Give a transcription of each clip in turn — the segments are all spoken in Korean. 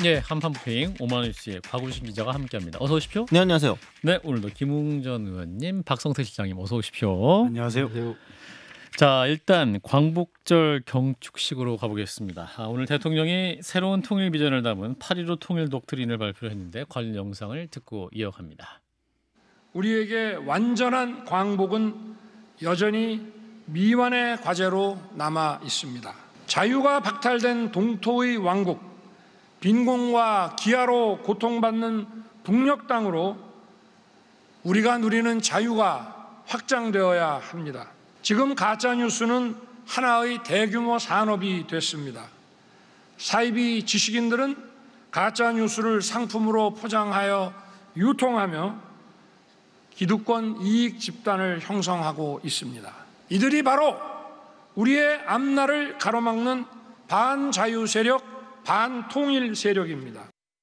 예, 한판부핑 오마이뉴스의 곽우신 기자가 함께합니다. 어서 오십시오. 네, 안녕하세요. 네, 오늘도 김웅전 의원님, 박성태 실장님 어서 오십시오. 안녕하세요. 자, 일단 광복절 경축식으로 가보겠습니다. 오늘 대통령이 새로운 통일 비전을 담은 8.15 통일 독트린을 발표했는데 관련 영상을 듣고 이어갑니다. 우리에게 완전한 광복은 여전히 미완의 과제로 남아 있습니다. 자유가 박탈된 동토의 왕국, 빈곤과 기아로 고통받는 북녘 땅으로 우리가 누리는 자유가 확장되어야 합니다. 지금 가짜뉴스는 하나의 대규모 산업이 됐습니다. 사이비 지식인들은 가짜뉴스를 상품으로 포장하여 유통하며 기득권 이익 집단을 형성하고 있습니다. 이들이 바로 우리의 앞날을 가로막는 반자유 세력, 반통일 세력입니다.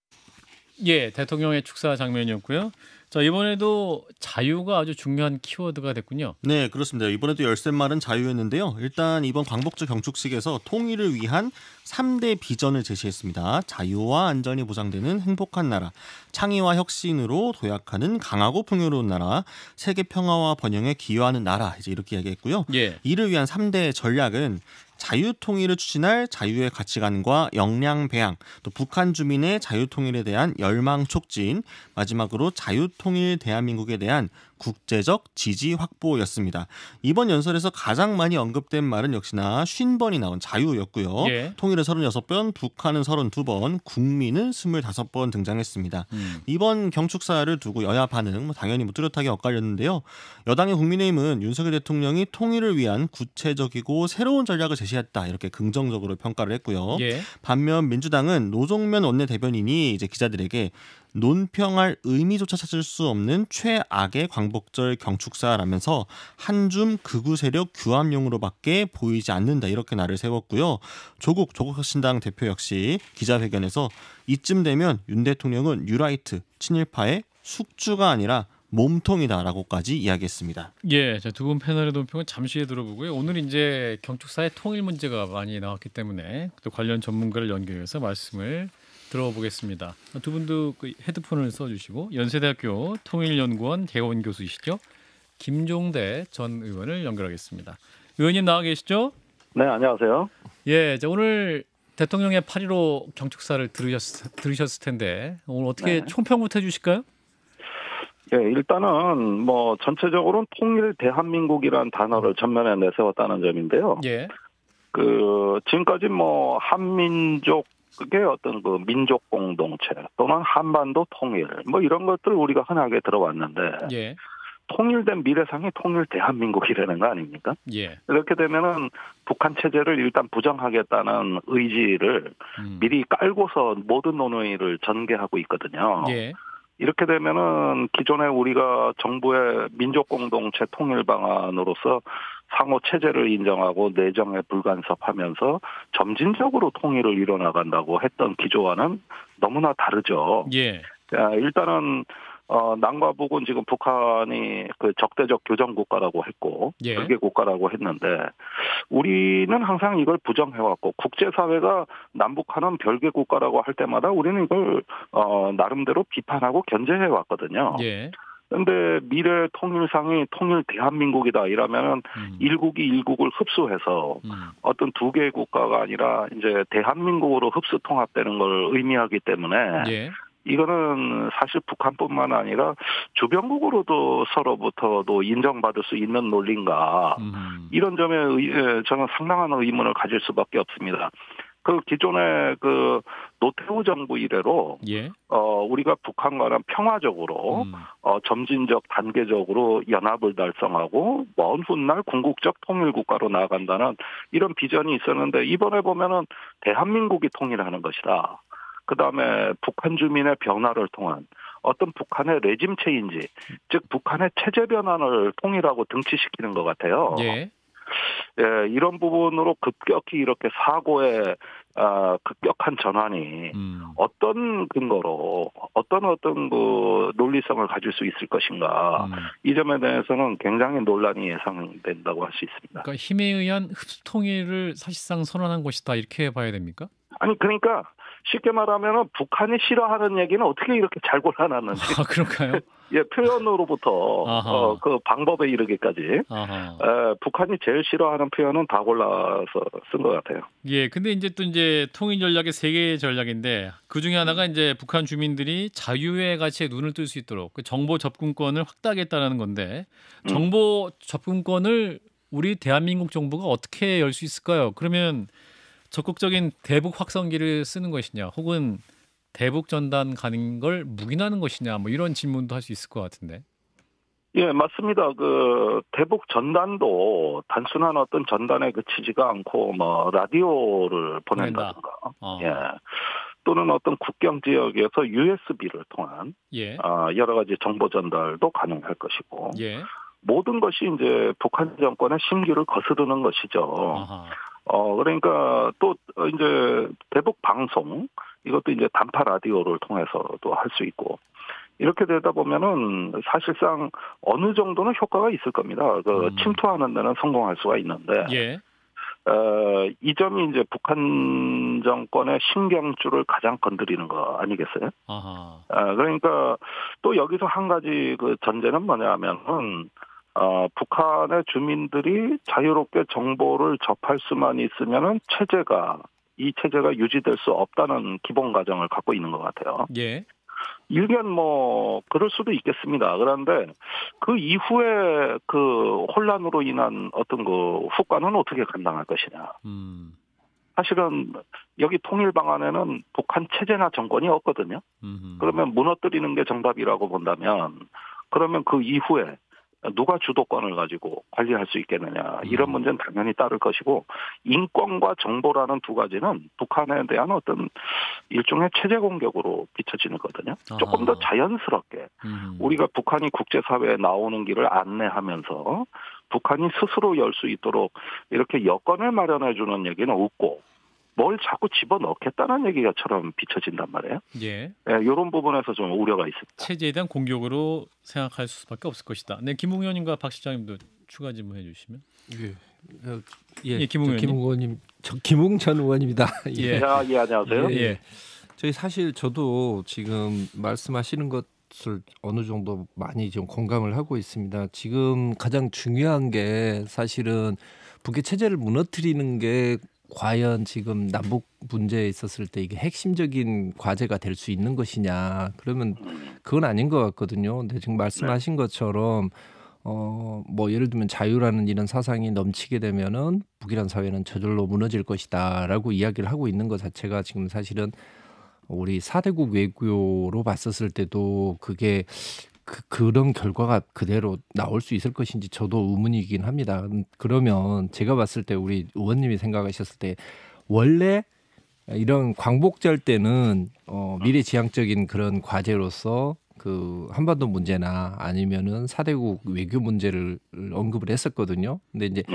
예, 대통령의 축사 장면이었고요. 자, 이번에도 자유가 아주 중요한 키워드가 됐군요. 네, 그렇습니다. 이번에도 열쇠말은 자유였는데요. 일단 이번 광복절 경축식에서 통일을 위한 3대 비전을 제시했습니다. 자유와 안전이 보장되는 행복한 나라, 창의와 혁신으로 도약하는 강하고 풍요로운 나라, 세계 평화와 번영에 기여하는 나라, 이제 이렇게 이야기했고요. 예. 이를 위한 3대 전략은 자유통일을 추진할 자유의 가치관과 역량 배양, 또 북한 주민의 자유통일에 대한 열망 촉진, 마지막으로 자유통일 대한민국에 대한 국제적 지지 확보였습니다. 이번 연설에서 가장 많이 언급된 말은 역시나 50번이 나온 자유였고요. 예. 통일은 36번, 북한은 32번, 국민은 25번 등장했습니다. 이번 경축사를 두고 여야 반응 당연히 뚜렷하게 엇갈렸는데요. 여당의 국민의힘은 윤석열 대통령이 통일을 위한 구체적이고 새로운 전략을 제시했다, 이렇게 긍정적으로 평가를 했고요. 예. 반면 민주당은 노종면 원내대변인이 이제 기자들에게 논평할 의미조차 찾을 수 없는 최악의 광복절 경축사라면서 한 줌 극우 세력 규합용으로밖에 보이지 않는다, 이렇게 날을 세웠고요. 조국혁신당 대표 역시 기자회견에서 이쯤 되면 윤 대통령은 뉴라이트 친일파의 숙주가 아니라 몸통이다라고까지 이야기했습니다. 예, 두 분 패널의 논평은 잠시 후에 들어보고요. 오늘 이제 경축사의 통일 문제가 많이 나왔기 때문에 또 관련 전문가를 연결해서 말씀을 들어보겠습니다. 두 분도 그 헤드폰을 써주시고 연세대학교 통일연구원 대원 교수이시죠? 김종대 전 의원을 연결하겠습니다. 의원님 나와 계시죠? 네, 안녕하세요. 예, 오늘 대통령의 8.15 경축사를 들으셨을 텐데 오늘 어떻게 네. 총평부터 해주실까요? 예, 일단은 뭐 전체적으로는 통일 대한민국이라는 단어를 전면에 내세웠다는 점인데요. 예. 지금까지 뭐 한민족의 어떤 그 민족 공동체 또는 한반도 통일 뭐 이런 것들 우리가 흔하게 들어왔는데 예. 통일된 미래상이 통일 대한민국이라는 거 아닙니까? 예. 이렇게 되면은 북한 체제를 일단 부정하겠다는 의지를 미리 깔고서 모든 논의를 전개하고 있거든요. 예. 이렇게 되면은 기존에 우리가 정부의 민족 공동체 통일 방안으로서 상호 체제를 인정하고 내정에 불간섭하면서 점진적으로 통일을 이뤄나간다고 했던 기조와는 너무나 다르죠. 예. 일단은 남과 북은 지금 북한이 그 적대적 교정 국가라고 했고 예. 별개 국가라고 했는데 우리는 항상 이걸 부정해왔고 국제사회가 남북한은 별개 국가라고 할 때마다 우리는 이걸 나름대로 비판하고 견제해왔거든요. 예. 그런데 미래 통일상이 통일 대한민국이다 이러면은 일국이 일국을 흡수해서 어떤 두 개의 국가가 아니라 이제 대한민국으로 흡수 통합되는 걸 의미하기 때문에 예. 이거는 사실 북한뿐만 아니라 주변국으로도 서로부터도 인정받을 수 있는 논리인가 이런 점에 저는 상당한 의문을 가질 수밖에 없습니다. 그 기존의 그 노태우 정부 이래로 예. 우리가 북한과는 평화적으로 점진적 단계적으로 연합을 달성하고 먼 훗날 궁극적 통일 국가로 나아간다는 이런 비전이 있었는데 이번에 보면은 대한민국이 통일하는 것이다. 그다음에 북한 주민의 변화를 통한 어떤 북한의 레짐 체인지, 즉 북한의 체제 변환을 통일하고 등치시키는 것 같아요. 예. 예, 이런 부분으로 급격히 이렇게 사고의 급격한 전환이 어떤 근거로 어떤 그 논리성을 가질 수 있을 것인가 이 점에 대해서는 굉장히 논란이 예상된다고 할 수 있습니다. 그러니까 힘에 의한 흡수 통일을 사실상 선언한 것이다 이렇게 봐야 됩니까? 아니 그러니까 쉽게 말하면 북한이 싫어하는 얘기는 어떻게 이렇게 잘 골라놨는지. 아, 그런가요? 예, 표현으로부터 그 방법에 이르기까지 북한이 제일 싫어하는 표현은 다 골라서 쓴 것 같아요. 예, 근데 이제 또 이제 통일 전략의 세 개의 전략인데 그 중에 하나가 이제 북한 주민들이 자유의 가치에 눈을 뜰 수 있도록 그 정보 접근권을 확대하겠다는 건데 정보 접근권을 우리 대한민국 정부가 어떻게 열 수 있을까요? 그러면 적극적인 대북 확성기를 쓰는 것이냐, 혹은 대북 전단 가는 걸 묵인하는 것이냐, 뭐 이런 질문도 할 수 있을 것 같은데. 예, 맞습니다. 그 대북 전단도 단순한 어떤 전단에 그치지가 않고 뭐 라디오를 보낸다든가, 예, 또는 어떤 국경 지역에서 USB를 통한 예. 여러 가지 정보 전달도 가능할 것이고, 예. 모든 것이 이제 북한 정권의 심기를 거스르는 것이죠. 아하. 그러니까 또 이제 대북 방송, 이것도 이제 단파 라디오를 통해서도 할 수 있고, 이렇게 되다 보면은 사실상 어느 정도는 효과가 있을 겁니다. 그 침투하는 데는 성공할 수가 있는데, 예. 이 점이 이제 북한 정권의 신경줄을 가장 건드리는 거 아니겠어요? 아하. 그러니까 또 여기서 한 가지 그 전제는 뭐냐면은 북한의 주민들이 자유롭게 정보를 접할 수만 있으면은 이 체제가 유지될 수 없다는 기본 가정을 갖고 있는 것 같아요. 예. 일견 뭐 그럴 수도 있겠습니다. 그런데 그 이후에 그 혼란으로 인한 어떤 그 후과는 어떻게 감당할 것이냐. 사실은 여기 통일 방안에는 북한 체제나 정권이 없거든요. 그러면 무너뜨리는 게 정답이라고 본다면, 그러면 그 이후에 누가 주도권을 가지고 관리할 수 있겠느냐, 이런 문제는 당연히 따를 것이고, 인권과 정보라는 두 가지는 북한에 대한 어떤 일종의 체제 공격으로 비춰지는 거거든요. 조금 더 자연스럽게 우리가 북한이 국제사회에 나오는 길을 안내하면서 북한이 스스로 열 수 있도록 이렇게 여건을 마련해 주는 얘기는 없고, 뭘 자꾸 집어넣겠다는 얘기가처럼 비춰진단 말이에요. 예. 네, 이런 부분에서 좀 우려가 있습니다. 체제에 대한 공격으로 생각할 수밖에 없을 것이다. 네, 김웅 의원님과 박 실장님도 추가 질문해 주시면. 예, 김웅 의원님. 김웅 전 의원입니다. 예. 예, 안녕하세요. 예. 저희 사실 저도 지금 말씀하시는 것을 어느 정도 많이 좀 공감을 하고 있습니다. 지금 가장 중요한 게 사실은 북의 체제를 무너뜨리는 게 과연 지금 남북 문제에 있었을 때 이게 핵심적인 과제가 될 수 있는 것이냐, 그러면 그건 아닌 것 같거든요. 근데 지금 말씀하신 것처럼 뭐 예를 들면 자유라는 이런 사상이 넘치게 되면은 북이란 사회는 저절로 무너질 것이다라고 이야기를 하고 있는 것 자체가 지금 사실은 우리 4대국 외교로 봤었을 때도 그게 그런 결과가 그대로 나올 수 있을 것인지 저도 의문이긴 합니다. 그러면 제가 봤을 때 우리 의원님이 생각하셨을 때 원래 이런 광복절 때는 미래지향적인 그런 과제로서 그 한반도 문제나 아니면은 4대국 외교 문제를 언급을 했었거든요. 근데 이제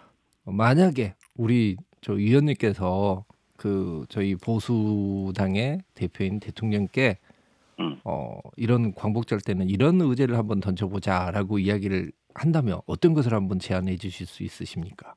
만약에 우리 저 위원님께서 그 저희 보수당의 대표인 대통령께 이런 광복절 때는 이런 의제를 한번 던져보자라고 이야기를 한다면 어떤 것을 한번 제안해 주실 수 있으십니까?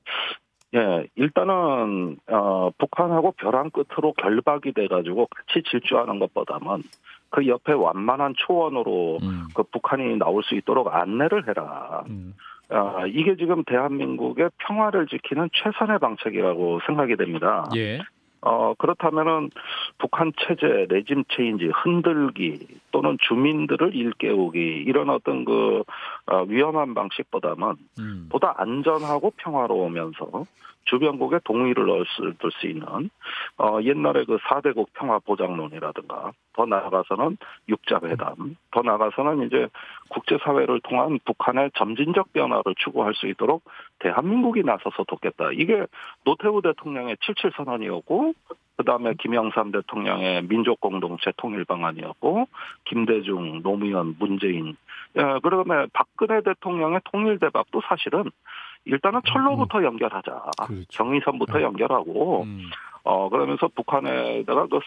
예, 일단은 북한하고 벼랑 끝으로 결박이 돼가지고 같이 질주하는 것보다는 그 옆에 완만한 초원으로 그 북한이 나올 수 있도록 안내를 해라. 이게 지금 대한민국의 평화를 지키는 최선의 방책이라고 생각이 됩니다. 예. 그렇다면은 북한 체제, 레짐 체인지, 흔들기 또는 주민들을 일깨우기, 이런 어떤 그 위험한 방식보다는 보다 안전하고 평화로우면서 주변국의 동의를 얻을 수 있는 옛날에 그 4대국 평화보장론이라든가, 더 나아가서는 육자회담, 더 나아가서는 이제 국제사회를 통한 북한의 점진적 변화를 추구할 수 있도록 대한민국이 나서서 돕겠다. 이게 노태우 대통령의 77선언이었고, 그다음에 김영삼 대통령의 민족공동체 통일방안이었고, 김대중, 노무현, 문재인, 그다음에 박근혜 대통령의 통일대박도 사실은 일단은 철로부터 연결하자. 그렇죠. 경의선부터 연결하고, 그러면서 북한에다가 그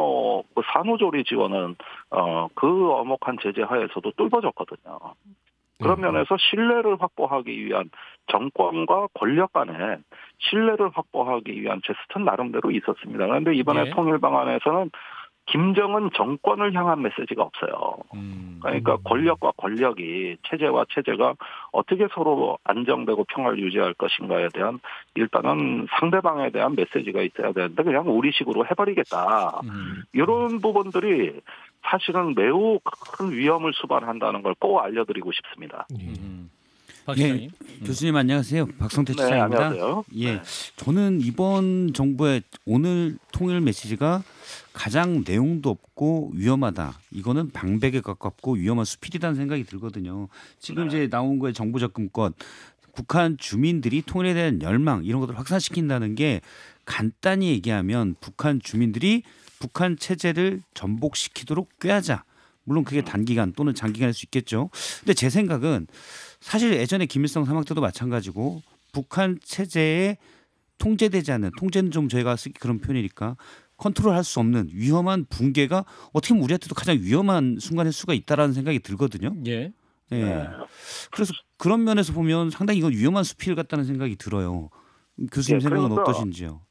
산후조리 지원은 그 엄혹한 제재 하에서도 뚫어졌거든요. 그런 면에서 신뢰를 확보하기 위한 정권과 권력 간의 신뢰를 확보하기 위한 제스처는 나름대로 있었습니다. 그런데 이번에 예. 통일 방안에서는 김정은 정권을 향한 메시지가 없어요. 그러니까 권력과 권력이 체제와 체제가 어떻게 서로 안정되고 평화를 유지할 것인가에 대한 일단은 상대방에 대한 메시지가 있어야 되는데 그냥 우리식으로 해버리겠다. 이런 부분들이 사실은 매우 큰 위험을 수반한다는 걸 꼭 알려드리고 싶습니다. 박 시장님. 교수님 안녕하세요. 박성태 네, 시장입니다. 안녕하세요. 예, 네. 저는 이번 정부의 오늘 통일 메시지가 가장 내용도 없고 위험하다. 이거는 방백에 가깝고 위험한 수필이라는 생각이 들거든요. 지금 이제 나온 거에 정부 접근권, 북한 주민들이 통일에 대한 열망 이런 것들을 확산시킨다는 게 간단히 얘기하면 북한 주민들이 북한 체제를 전복시키도록 꾀하자. 물론 그게 단기간 또는 장기간일 수 있겠죠. 근데 제 생각은 사실 예전에 김일성 사막 때도 마찬가지고 북한 체제에 통제되지 않는, 통제는 좀 저희가 쓰기 그런 표현이니까 컨트롤할 수 없는 위험한 붕괴가 어떻게 보면 우리한테도 가장 위험한 순간일 수가 있다라는 생각이 들거든요. 예. 예. 그래서 그런 면에서 보면 상당히 이건 위험한 수필 같다는 생각이 들어요. 교수님 예, 생각은 그러니까 어떠신지요?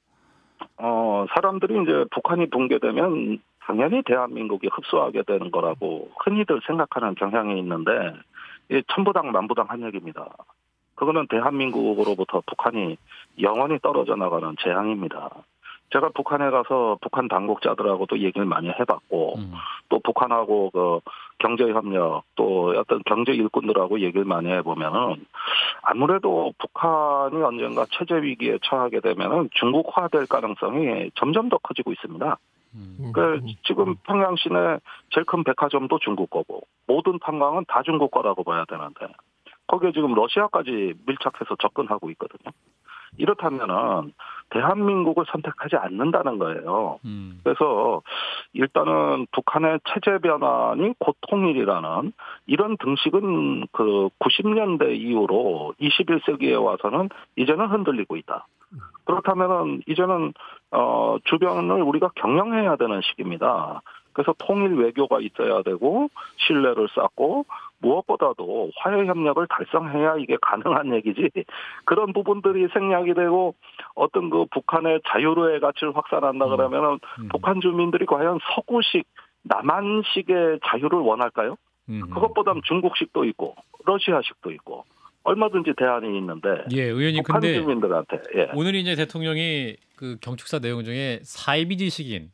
사람들이 이제 북한이 붕괴되면 당연히 대한민국이 흡수하게 되는 거라고 흔히들 생각하는 경향이 있는데 이 천부당 만부당 한 얘기입니다. 그거는 대한민국으로부터 북한이 영원히 떨어져 나가는 재앙입니다. 제가 북한에 가서 북한 당국자들하고도 얘기를 많이 해봤고 또 북한하고 그 경제협력 또 어떤 경제 일꾼들하고 얘기를 많이 해보면은 아무래도 북한이 언젠가 체제 위기에 처하게 되면은 중국화될 가능성이 점점 더 커지고 있습니다. 그 지금 평양 시내 제일 큰 백화점도 중국 거고 모든 관광은 다 중국 거라고 봐야 되는데 거기에 지금 러시아까지 밀착해서 접근하고 있거든요. 이렇다면은 대한민국을 선택하지 않는다는 거예요. 그래서 일단은 북한의 체제 변환이 곧 통일이라는 이런 등식은 그 90년대 이후로 21세기에 와서는 이제는 흔들리고 있다. 그렇다면은 이제는 주변을 우리가 경영해야 되는 시기입니다. 그래서 통일 외교가 있어야 되고 신뢰를 쌓고 무엇보다도 화해 협력을 달성해야 이게 가능한 얘기지. 그런 부분들이 생략이 되고 어떤 그 북한의 자유로의 가치를 확산한다 그러면은 북한 주민들이 과연 서구식 남한식의 자유를 원할까요? 그것보다는 중국식도 있고 러시아식도 있고 얼마든지 대안이 있는데 예, 의원님 북한 근데 주민들한테 오늘 이제 대통령이 그 경축사 내용 중에 사이비지식인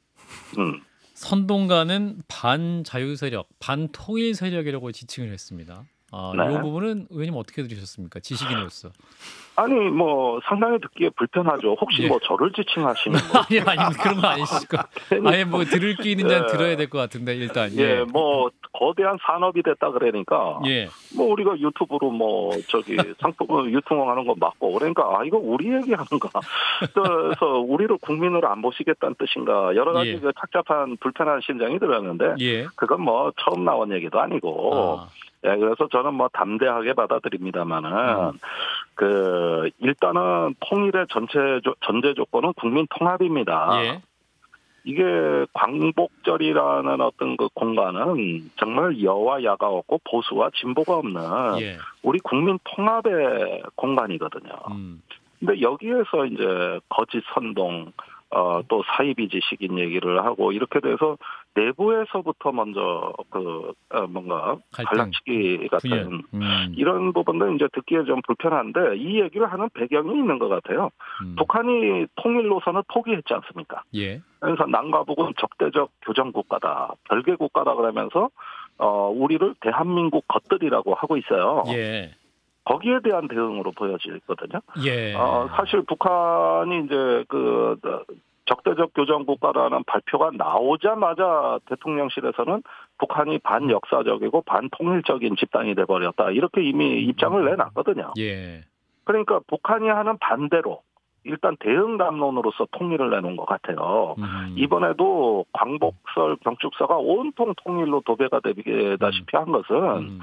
선동가는 반자유 세력, 반통일 세력이라고 지칭을 했습니다. 이 부분은 의원님 어떻게 들으셨습니까? 지식인으로서. 아니 뭐 상당히 듣기에 불편하죠. 혹시 예. 뭐 저를 지칭하시는 거? 아니 그런 건 아니시고. 아예 뭐 들을 게 있는지 들어야 될 것 같은데 일단. 예, 뭐 거대한 산업이 됐다 그러니까. 예. 뭐 우리가 유튜브로 뭐 저기 상품 유통하는 거 맞고 그러니까 이거 우리 얘기하는가. 그래서 우리를 국민으로 안 보시겠다는 뜻인가. 여러 가지 그 착잡한 불편한 심정이 들었는데. 예. 그건 뭐 처음 나온 얘기도 아니고. 예, 그래서 저는 뭐 담대하게 받아들입니다만은 그 일단은 통일의 전제 조건은 국민 통합입니다. 예. 이게 광복절이라는 어떤 그 공간은 정말 여와 야가 없고 보수와 진보가 없는 우리 국민 통합의 공간이거든요. 근데 여기에서 이제 거짓 선동 또 사이비지식인 얘기를 하고 이렇게 돼서 내부에서부터 먼저 뭔가 갈라치기 같은 이런 부분도 이제 듣기에 좀 불편한데 이 얘기를 하는 배경이 있는 것 같아요. 북한이 통일 노선을 포기했지 않습니까? 예. 그래서 남과 북은 적대적 교정 국가다, 별개 국가다 그러면서 우리를 대한민국 것들이라고 하고 있어요. 예. 거기에 대한 대응으로 보여지거든요. 예. 사실 북한이 이제 그 적대적 교정 국가라는 발표가 나오자마자 대통령실에서는 북한이 반역사적이고 반통일적인 집단이 돼버렸다. 이렇게 이미 입장을 내놨거든요. 예. 그러니까 북한이 하는 반대로 일단 대응 담론으로서 통일을 내놓은 것 같아요. 이번에도 광복절 경축사가 온통 통일로 도배가 되다시피 한 것은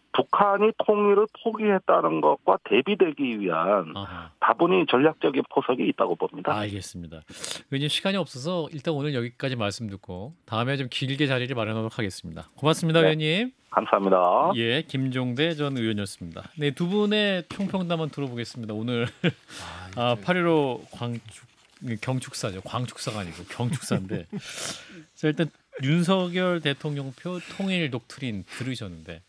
북한이 통일을 포기했다는 것과 대비되기 위한 아하. 다분히 전략적인 포석이 있다고 봅니다. 알겠습니다. 이제 시간이 없어서 일단 오늘 여기까지 말씀 듣고 다음에 좀 길게 자리를 마련하도록 하겠습니다. 고맙습니다, 네. 의원님. 감사합니다. 예, 김종대 전 의원이었습니다. 네, 두 분의 총평도 한번 들어보겠습니다. 오늘 8.15 경축사죠. 광축사가 아니고 경축사인데 자, 일단 윤석열 대통령표 통일 독트린 들으셨는데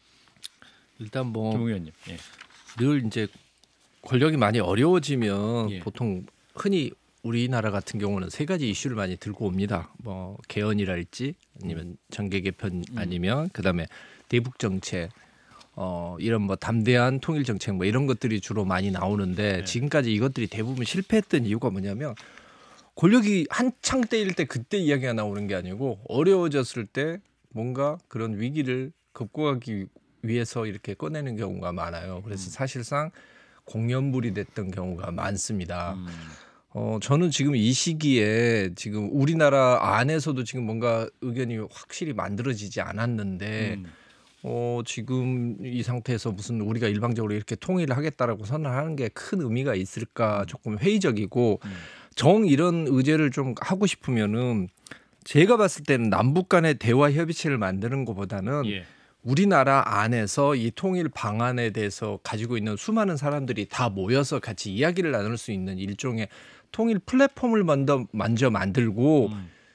일단 김 뭐 의원님. 예. 늘 이제 권력이 많이 어려워지면 예. 보통 흔히 우리나라 같은 경우는 세 가지 이슈를 많이 들고 옵니다. 뭐 개헌이랄지 아니면 정계 개편 아니면 그다음에 대북 정책 이런 뭐 담대한 통일 정책 뭐 이런 것들이 주로 많이 나오는데 네. 지금까지 이것들이 대부분 실패했던 이유가 뭐냐면 권력이 한창 때일 때 그때 이야기가 나오는 게 아니고 어려워졌을 때 뭔가 그런 위기를 극복하기 위해서 이렇게 꺼내는 경우가 많아요. 그래서 사실상 공연불이 됐던 경우가 많습니다. 저는 지금 이 시기에 지금 우리나라 안에서도 지금 뭔가 의견이 확실히 만들어지지 않았는데 지금 이 상태에서 무슨 우리가 일방적으로 이렇게 통일을 하겠다라고 선언하는 게 큰 의미가 있을까 조금 회의적이고 정 이런 의제를 좀 하고 싶으면은 제가 봤을 때는 남북 간의 대화 협의체를 만드는 것보다는 예. 우리나라 안에서 이 통일 방안에 대해서 가지고 있는 수많은 사람들이 다 모여서 같이 이야기를 나눌 수 있는 일종의 통일 플랫폼을 먼저 만들고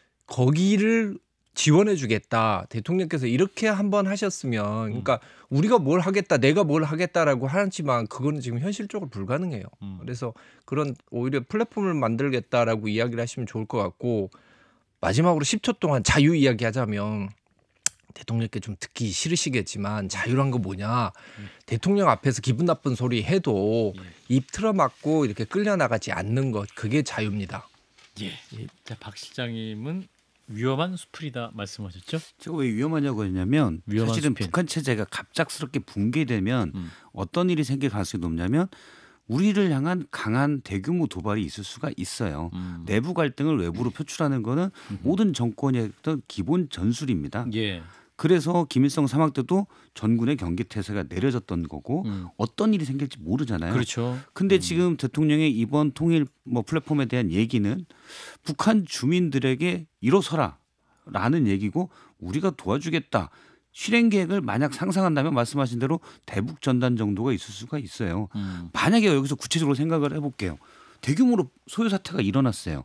거기를 지원해 주겠다. 대통령께서 이렇게 한번 하셨으면 그러니까 우리가 뭘 하겠다, 내가 뭘 하겠다라고 하지만 그거는 지금 현실적으로 불가능해요. 그래서 그런 오히려 플랫폼을 만들겠다라고 이야기를 하시면 좋을 것 같고 마지막으로 10초 동안 자유 이야기 하자면 대통령께 좀 듣기 싫으시겠지만 자유란 거 뭐냐. 대통령 앞에서 기분 나쁜 소리 해도 입 틀어막고 이렇게 끌려나가지 않는 것. 그게 자유입니다. 예. 자, 박 시장님은 위험한 수풀이다 말씀하셨죠? 제가 왜 위험하냐고 했냐면 위험한 사실은 수필. 북한 체제가 갑작스럽게 붕괴되면 어떤 일이 생길 가능성이 높냐면 우리를 향한 강한 대규모 도발이 있을 수가 있어요. 내부 갈등을 외부로 표출하는 거는 모든 정권의 어떤 기본 전술입니다. 예. 그래서 김일성 사망 때도 전군의 경계 태세가 내려졌던 거고 어떤 일이 생길지 모르잖아요. 그렇죠. 근데 지금 대통령의 이번 통일 플랫폼에 대한 얘기는 북한 주민들에게 일어서라라는 얘기고 우리가 도와주겠다. 실행 계획을 만약 상상한다면 말씀하신 대로 대북 전단 정도가 있을 수가 있어요. 만약에 여기서 구체적으로 생각을 해볼게요. 대규모로 소요 사태가 일어났어요.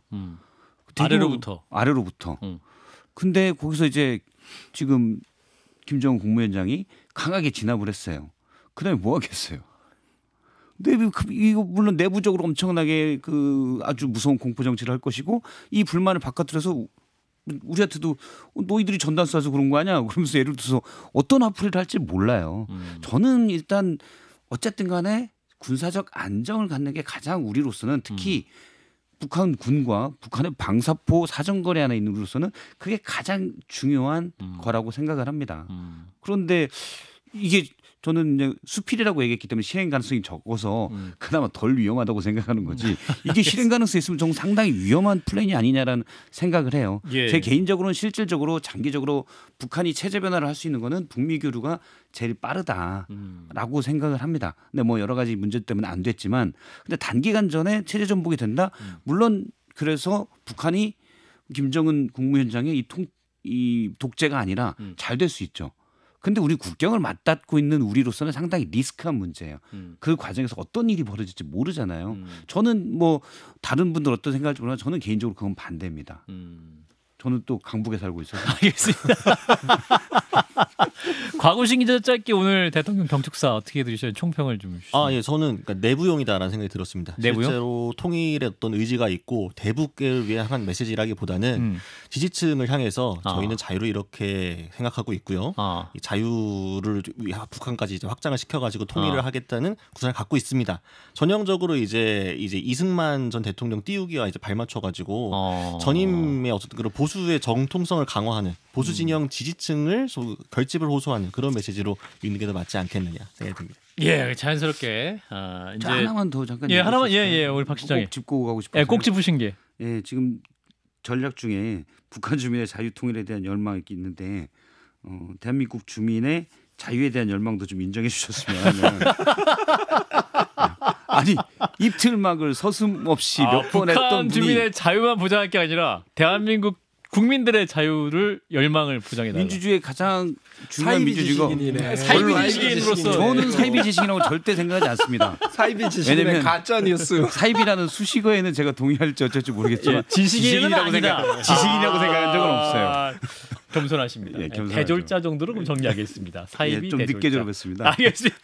아래로부터. 근데 거기서 이제 지금 김정은 국무위원장이 강하게 진압을 했어요. 그다음에 뭐 하겠어요? 이거 물론 내부적으로 엄청나게 그 아주 무서운 공포 정치를 할 것이고 이 불만을 바깥으로 해서 우리한테도 너희들이 전단 쏴서 그런 거 아니야? 그러면서 예를 들어서 어떤 화풀이를 할지 몰라요. 저는 일단 어쨌든 간에 군사적 안정을 갖는 게 가장 우리로서는 특히 북한 군과 북한의 방사포 사정거리 안에 있는 우리로서는 그게 가장 중요한 거라고 생각을 합니다. 그런데 이게 저는 이제 수필이라고 얘기했기 때문에 실행 가능성이 적어서 그나마 덜 위험하다고 생각하는 거지. 이게 실행 가능성이 있으면 좀 상당히 위험한 플랜이 아니냐라는 생각을 해요. 예. 제 개인적으로는 실질적으로 장기적으로 북한이 체제 변화를 할 수 있는 거는 북미 교류가 제일 빠르다라고 생각을 합니다. 근데 뭐 여러 가지 문제 때문에 안 됐지만 근데 단기간 전에 체제 전복이 된다. 물론 그래서 북한이 김정은 국무위원장의 이 독재가 아니라 잘 될 수 있죠. 근데 우리 국경을 맞닿고 있는 우리로서는 상당히 리스크한 문제예요. 그 과정에서 어떤 일이 벌어질지 모르잖아요. 저는 뭐 다른 분들 어떤 생각할지 모르지만 저는 개인적으로 그건 반대입니다. 저는 또 강북에 살고 있어서. 알겠습니다. 곽우신 기자 짧게 오늘 대통령 경축사 어떻게 들으셔요? 총평을 좀 주시죠. 예, 저는 그러니까 내부용이다라는 생각이 들었습니다. 내부용? 실제로 통일의 어떤 의지가 있고 대북을 위한 메시지라기보다는 지지층을 향해서 저희는 자유를 이렇게 생각하고 있고요. 이 자유를 북한까지 이제 확장을 시켜가지고 통일을 하겠다는 구상을 갖고 있습니다. 전형적으로 이제 이승만 전 대통령 띄우기와 이제 발맞춰가지고 전임의 어떤 그런 보수의 정통성을 강화하는 보수 진영 지지층을 결집을 호소하는 그런 메시지로 읽는 게 더 맞지 않겠느냐 생각이 듭니다. 예, 자연스럽게 이제 하나만 더 잠깐. 예, 하나만 우리 박 시장님. 꼭 짚고 가고 싶어요. 예, 꼭 짚으신 게. 예, 지금 전략 중에 북한 주민의 자유 통일에 대한 열망이 있는데 대한민국 주민의 자유에 대한 열망도 좀 인정해 주셨으면. 아니 입틀막을 서슴없이 몇 번 했던 북한 분이 주민의 자유만 보장할 게 아니라 대한민국 국민들의 자유를 열망을 보장해달라. 민주주의의 가장 중요한 민주주의가 사이비 지식인으로서 저는 사이비 지식이라고 절대 생각하지 않습니다. 사이비 지식인의 왜냐면 가짜 뉴스. 사이비라는 수식어에는 제가 동의할지 어쩔지 모르겠지만 지식인은 아니다. 지식인이라고 생각한 적은 없어요. 겸손하십니다. 예, 겸손하죠. 대졸자 정도로 그럼 정리하겠습니다. 사이비 예, 좀 대졸자. 늦게 졸업했습니다. 알겠습니다.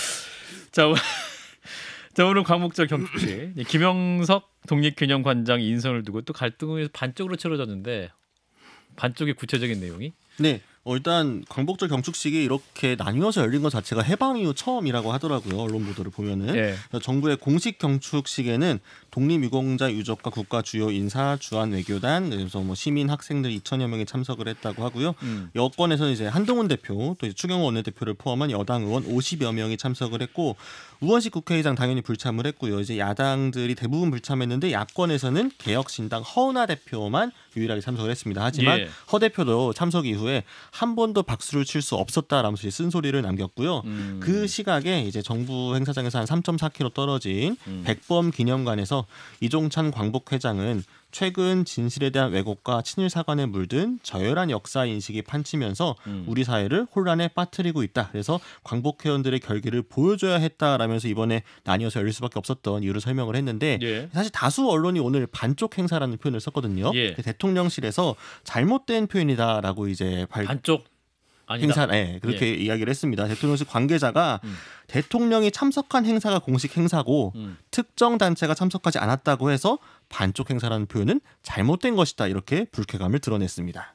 자 오늘 광복절 경축식 김영석 독립기념관장 인선을 두고 또 갈등이 반쪽으로 치러졌는데 반쪽의 구체적인 내용이 네. 일단 광복절 경축식이 이렇게 나뉘어서 열린 것 자체가 해방 이후 처음이라고 하더라고요. 언론 보도를 보면은. 예. 정부의 공식 경축식에는 독립유공자 유족과 국가 주요 인사, 주한 외교단, 그래서 뭐 시민, 학생들 2,000여 명이 참석을 했다고 하고요. 여권에서는 이제 한동훈 대표, 또 이제 추경호 원내대표를 포함한 여당 의원 50여 명이 참석을 했고 우원식 국회의장 당연히 불참을 했고요. 이제 야당들이 대부분 불참했는데 야권에서는 개혁신당 허은하 대표만 유일하게 참석을 했습니다. 하지만 예. 허 대표도 참석 이후에 한 번도 박수를 칠 수 없었다라면서 쓴소리를 남겼고요. 그 시각에 이제 정부 행사장에서 한 3.4km 떨어진 백범 기념관에서 이종찬 광복회장은 최근 진실에 대한 왜곡과 친일 사관에 물든 저열한 역사 인식이 판치면서 우리 사회를 혼란에 빠뜨리고 있다. 그래서 광복회원들의 결기를 보여줘야 했다라면서 이번에 나뉘어서 열릴 수밖에 없었던 이유를 설명을 했는데 예. 사실 다수 언론이 오늘 반쪽 행사라는 표현을 썼거든요. 예. 대통령실에서 잘못된 표현이다라고 이제 반쪽 아니다. 행사, 네, 그렇게 이야기를 했습니다. 대통령실 관계자가 대통령이 참석한 행사가 공식 행사고 특정 단체가 참석하지 않았다고 해서 반쪽 행사라는 표현은 잘못된 것이다 이렇게 불쾌감을 드러냈습니다.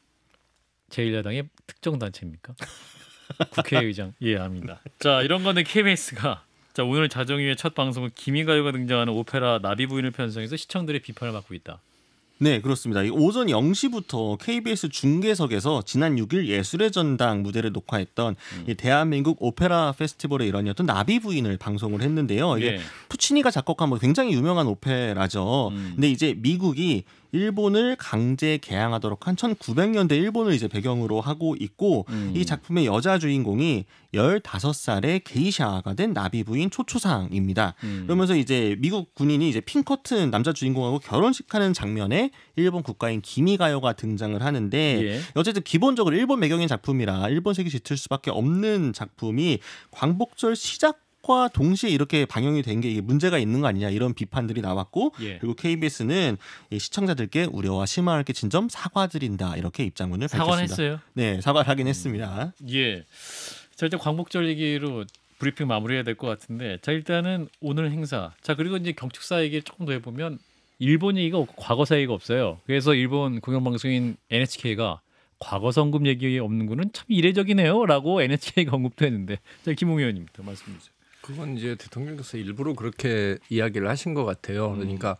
제1야당의 특정 단체입니까? 국회의장 이해합니다. 자 이런 건데 KBS가 자 오늘 자정위의 첫 방송은 기미가요가 등장하는 오페라 나비부인을 편성해서 시청들의 비판을 받고 있다. 네, 그렇습니다. 오전 0시부터 KBS 중계석에서 지난 6일 예술의 전당 무대를 녹화했던 이 대한민국 오페라 페스티벌의 일환이었던 나비부인을 방송을 했는데요. 이게 예. 푸치니가 작곡한 뭐 굉장히 유명한 오페라죠. 근데 이제 미국이 일본을 강제 개항하도록 한 1900년대 일본을 이제 배경으로 하고 있고 이 작품의 여자 주인공이 15살의 게이샤가 된 나비부인 초초상입니다. 그러면서 이제 미국 군인이 이제 핑커튼 남자 주인공하고 결혼식하는 장면에 일본 국가인 기미가요가 등장을 하는데 예. 어쨌든 기본적으로 일본 배경인 작품이라 일본색이 짙을 수밖에 없는 작품이 광복절 시작 과 동시에 이렇게 방영이 된 게 이게 문제가 있는 거 아니냐 이런 비판들이 나왔고 예. 그리고 KBS는 시청자들께 우려와 실망을 끼친 점 사과드린다 이렇게 입장문을 밝혔습니다. 사과했어요. 네, 사과를 하긴 했습니다. 예. 자 일단 광복절 얘기로 브리핑 마무리해야 될 것 같은데 자 일단은 오늘 행사 자 그리고 이제 경축사 얘기 조금 더 해보면 일본 얘기가 없고 과거사 얘기가 없어요. 그래서 일본 공영방송인 NHK가 과거 성금 얘기 없는 거는 참 이례적이네요라고 NHK가 언급도 했는데 자 김웅 의원님부터 말씀해 주세요. 그건 이제 대통령께서 일부러 그렇게 이야기를 하신 것 같아요. 그러니까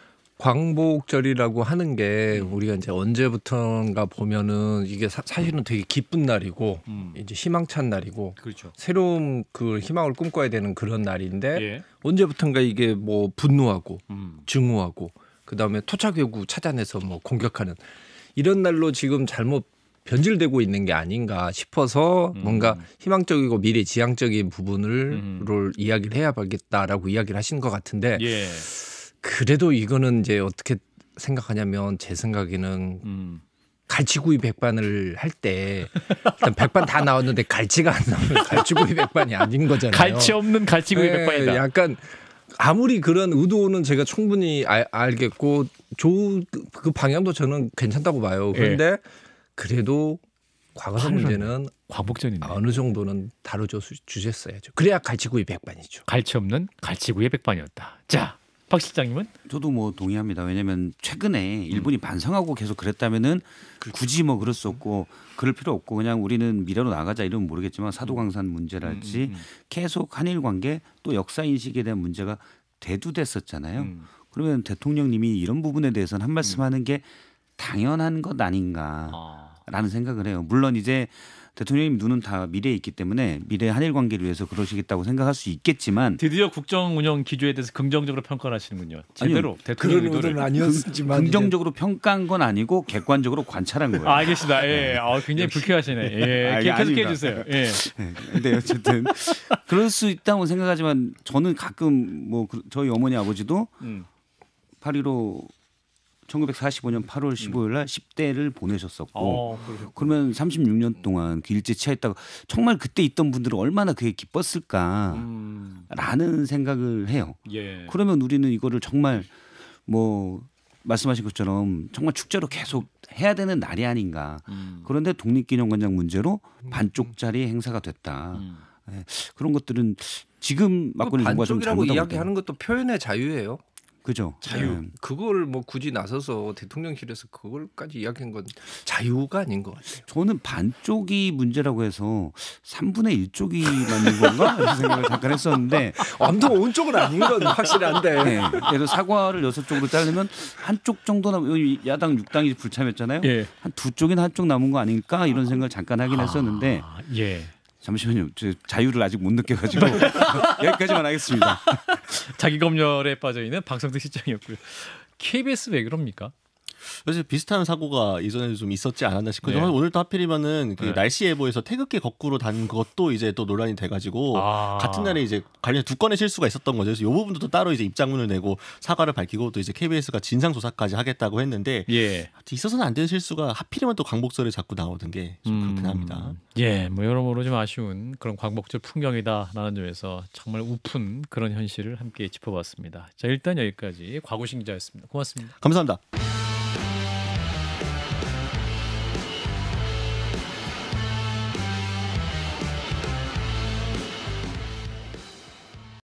광복절이라고 하는 게 우리가 이제 언제부턴가 보면은 이게 사실은 되게 기쁜 날이고 이제 희망찬 날이고 그렇죠. 새로운 그 희망을 꿈꿔야 되는 그런 날인데 예. 언제부턴가 이게 뭐 분노하고 증오하고 그다음에 토착외구 찾아내서 뭐 공격하는 이런 날로 지금 잘못 변질되고 있는 게 아닌가 싶어서 뭔가 희망적이고 미래지향적인 부분을 이야기를 해야겠다라고 이야기를 하신 것 같은데 예. 그래도 이거는 이제 어떻게 생각하냐면 제 생각에는 갈치구이 백반을 할 때 일단 백반 다 나왔는데 갈치가 안 나오면 갈치구이 백반이 아닌 거잖아요. 갈치 없는 갈치구이 백반이다. 약간 아무리 그런 의도는 제가 충분히 알겠고 그 방향도 저는 괜찮다고 봐요. 그런데 그래도 과거사 문제는 광복절인데 어느 정도는 다뤄줘 주셨어야죠. 그래야 갈치구이 백반이죠. 갈치 없는 갈치구이 백반이었다. 자, 박 실장님은? 저도 뭐 동의합니다. 왜냐하면 최근에 일본이 반성하고 계속 그랬다면은 굳이 뭐 그럴 수 없고 그럴 필요 없고 그냥 우리는 미래로 나가자 이러면 모르겠지만 사도광산 문제랄지 계속 한일 관계 또 역사 인식에 대한 문제가 대두됐었잖아요. 그러면 대통령님이 이런 부분에 대해서는 한 말씀하는 게 당연한 것 아닌가라는 생각을 해요. 물론 이제 대통령님 눈은 다 미래에 있기 때문에 미래 한일 관계를 위해서 그러시겠다고 생각할 수 있겠지만 드디어 국정 운영 기조에 대해서 긍정적으로 평가를 하시는군요. 제대로 대통령 그런 의도를. 의도는 아니었지만 긍정적으로 평가한 건 아니고 객관적으로 관찰한 거예요. 알겠습니다. 예. 굉장히 불쾌하시네. 예. 아니, 계속해 아닙니다. 주세요. 예. 네, 근데 어쨌든 그럴 수 있다고 생각하지만 저는 가끔 뭐 저희 어머니 아버지도 8.15 1945년 8월 15일 날 10대를 보내셨었고 그러셨군요. 그러면 36년 동안 그 일제 치하했다가 정말 그때 있던 분들은 얼마나 그게 기뻤을까라는 생각을 해요. 예. 그러면 우리는 이거를 정말 뭐 말씀하신 것처럼 정말 축제로 계속 해야 되는 날이 아닌가. 그런데 독립기념관장 문제로 반쪽짜리 행사가 됐다. 예, 그런 것들은 지금 막걸리 정부가 좀 반쪽이라고 잘못한 이야기하는 것도 표현의 자유예요. 그죠. 자유. 그걸 뭐 굳이 나서서 대통령실에서 그걸까지 이야기한 건 자유가 아닌 것 같아요. 저는 반쪽이 문제라고 해서 3분의 1쪽이 맞는 건가 이런 생각을 잠깐 했었는데 완전 온 쪽은 아닌 건 확실한데. 네. 예를 들어 사과를 6쪽으로 자르면 한쪽 정도나 야당 6당이 불참했잖아요. 예. 한 두 쪽이나 한쪽 남은 거 아닐까 이런 생각을 잠깐 하긴 했었는데 예. 잠시만요. 저 자유를 아직 못 느껴가지고 여기까지만 하겠습니다. 자기 검열에 빠져 있는 박성택 실장이었고요. KBS 왜 그럽니까? 그래서 비슷한 사고가 이전에 좀 있었지 않았나 싶고 네. 오늘 또 하필이면은 그 네. 날씨 예보에서 태극기 거꾸로 단 것도 이제 또 논란이 돼가지고 같은 날에 이제 관련 두 건의 실수가 있었던 거죠. 그래서 이 부분도 또 따로 이제 입장문을 내고 사과를 밝히고 또 이제 KBS가 진상 조사까지 하겠다고 했는데 예. 있어서는 안 되는 실수가 하필이면 또 광복절에 자꾸 나오는 게 좀 그렇긴 합니다. 예, 뭐 여러모로 좀 아쉬운 그런 광복절 풍경이다라는 점에서 정말 우픈 그런 현실을 함께 짚어봤습니다. 자, 일단 여기까지 곽우신 기자였습니다. 고맙습니다. 감사합니다.